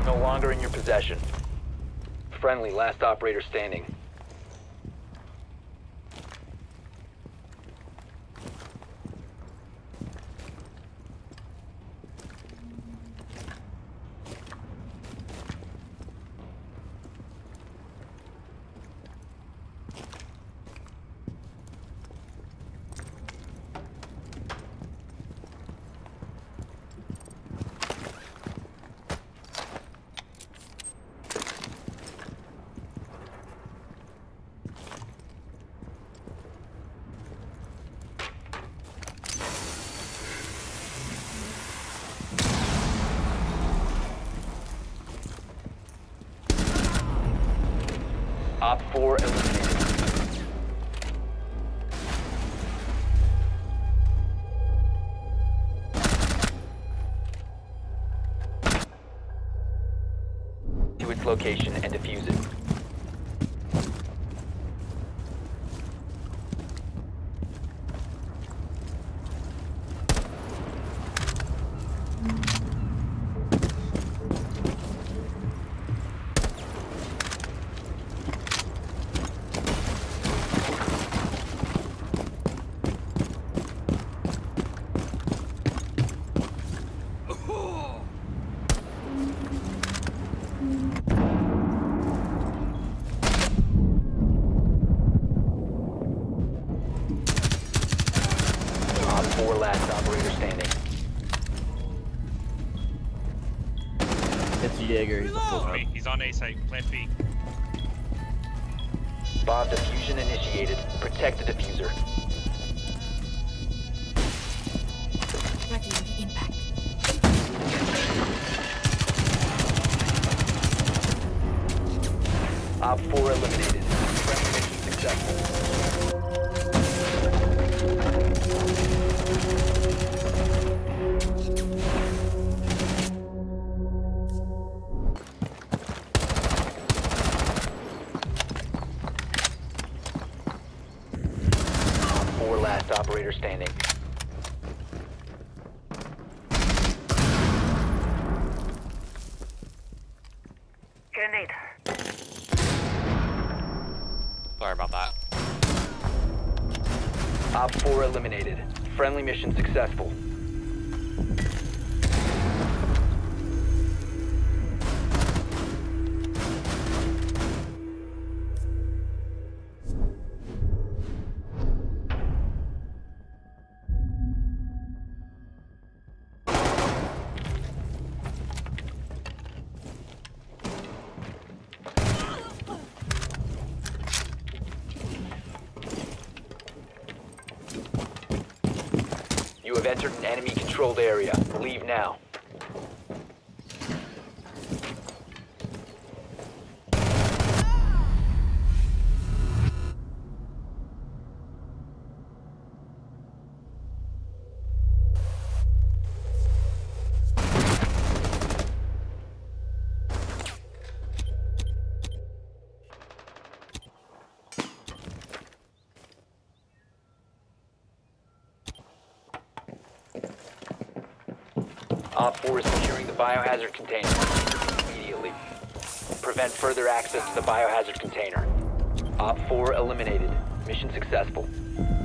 no longer in your possession. Friendly, last operator standing. Op 4 eliminated. To its location and defuse it. Op 4 last operator standing. It's Jaeger. He's a full Me. He's on A site, plant B. Bomb diffusion initiated. Protect the diffuser. Ready with the impact. Op 4 eliminated. Friendly mission successful. Op 4 last operator standing. Grenade. Sorry about that. Op 4 eliminated. Friendly mission successful. You have entered an enemy-controlled area. Leave now. Op 4 is securing the biohazard container. Immediately. Prevent further access to the biohazard container. Op 4 eliminated. Mission successful.